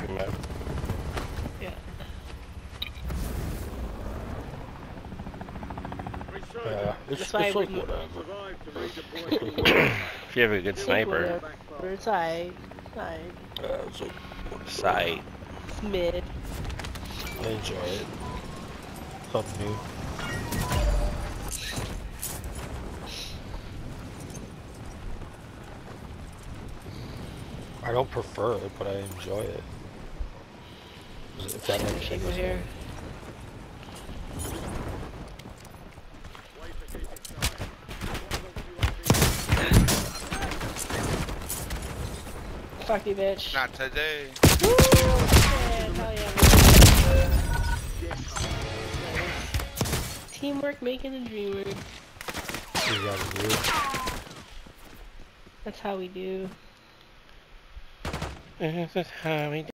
your map. Yeah. It's That's why like whatever. If you have a good It's sniper. whatever. It's alright. It's like Sight. It's mid. I enjoy it. Something new. I don't prefer it, but I enjoy it. If that makes Shake my sense. hair. Fuck you, bitch. Not today. Woo! Yeah, hell yeah. Teamwork making the dream work. You gotta do it. That's how we do. This is how we do